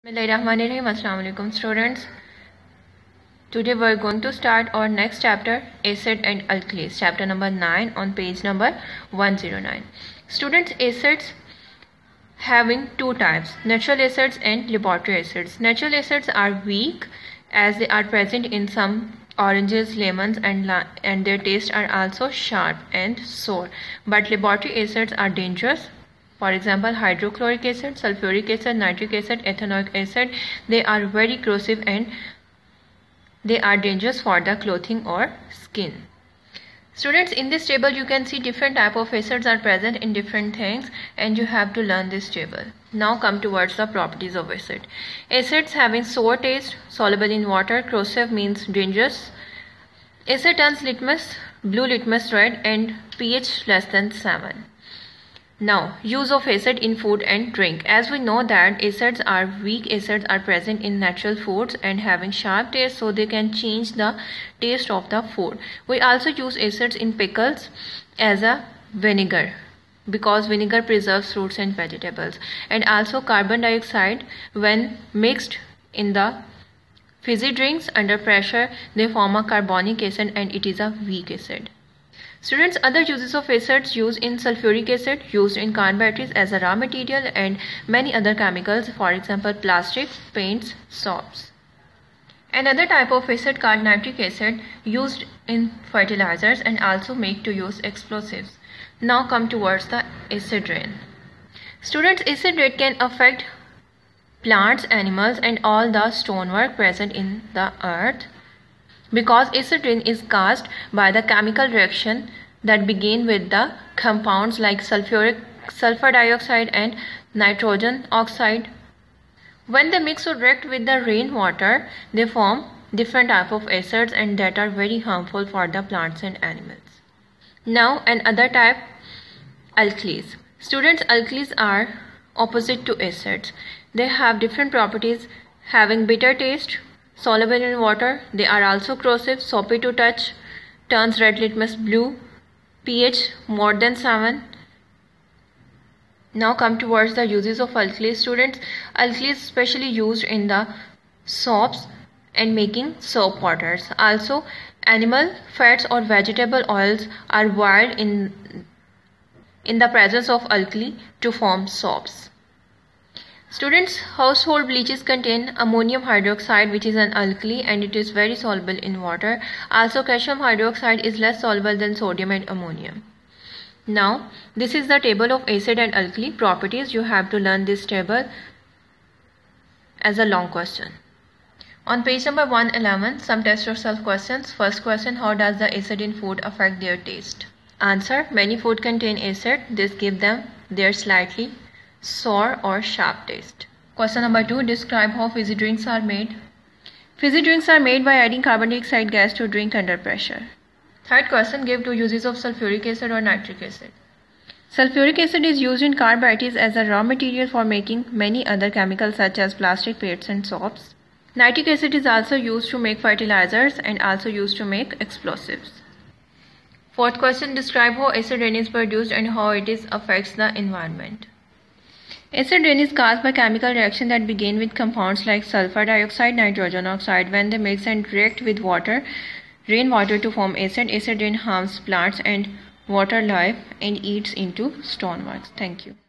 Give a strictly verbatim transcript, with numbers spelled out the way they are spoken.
Bismillahirrahmanirrahim. Assalamu alaikum students. Today we are going to start our next chapter, acid and alkalis, chapter number nine on page number one oh nine. Students, acids having two types, natural acids and laboratory acids. Natural acids are weak as they are present in some oranges, lemons and and their tastes are also sharp and sour, but laboratory acids are dangerous. For example, hydrochloric acid, sulfuric acid, nitric acid, ethanoic acid, they are very corrosive and they are dangerous for the clothing or skin. Students, in this table you can see different type of acids are present in different things and you have to learn this table. Now come towards the properties of acid. Acids having sour taste, soluble in water, corrosive means dangerous. Acid turns litmus, blue litmus red and pH less than seven. Now, use of acid in food and drink. As we know that acids are weak acids are present in natural foods and having sharp taste, so they can change the taste of the food. We also use acids in pickles as a vinegar because vinegar preserves fruits and vegetables. And also carbon dioxide, when mixed in the fizzy drinks under pressure, they form a carbonic acid and it is a weak acid. Students, other uses of acids used in sulfuric acid, used in car batteries as a raw material and many other chemicals, for example plastic, paints, soaps. Another type of acid called nitric acid used in fertilizers and also made to use explosives. Now come towards the acid rain. Students, acid rain can affect plants, animals and all the stonework present in the earth, because acid rain is caused by the chemical reaction that begin with the compounds like sulfuric, sulfur dioxide and nitrogen oxide. When they mix or react with the rainwater, they form different type of acids and that are very harmful for the plants and animals. Now another type, alkalis. Students, alkalis are opposite to acids. They have different properties, having bitter taste, soluble in water, they are also corrosive, soapy to touch, turns red litmus blue, pH more than seven. Now come towards the uses of alkalis. Students, alkalis especially used in the soaps and making soap waters. Also, animal fats or vegetable oils are boiled in, in the presence of alkali to form soaps. Students, household bleaches contain ammonium hydroxide, which is an alkali and it is very soluble in water. Also, calcium hydroxide is less soluble than sodium and ammonium. Now, this is the table of acid and alkali properties. You have to learn this table as a long question. On page number one eleven, some test yourself questions. First question, how does the acid in food affect their taste? Answer, many food contain acid. This gives them their slightly sour or sharp taste. Question number two, describe how fizzy drinks are made. Fizzy drinks are made by adding carbon dioxide gas to drink under pressure. Third question, give two uses of sulfuric acid or nitric acid. Sulfuric acid is used in car batteries as a raw material for making many other chemicals such as plastic, paints and soaps. Nitric acid is also used to make fertilizers and also used to make explosives. Fourth question, describe how acid rain is produced and how it is affects the environment. Acid rain is caused by chemical reaction that begin with compounds like sulfur dioxide, nitrogen oxide. When they mix and react with water, rainwater to form acid, acid rain harms plants and water life and eats into stoneworks. Thank you.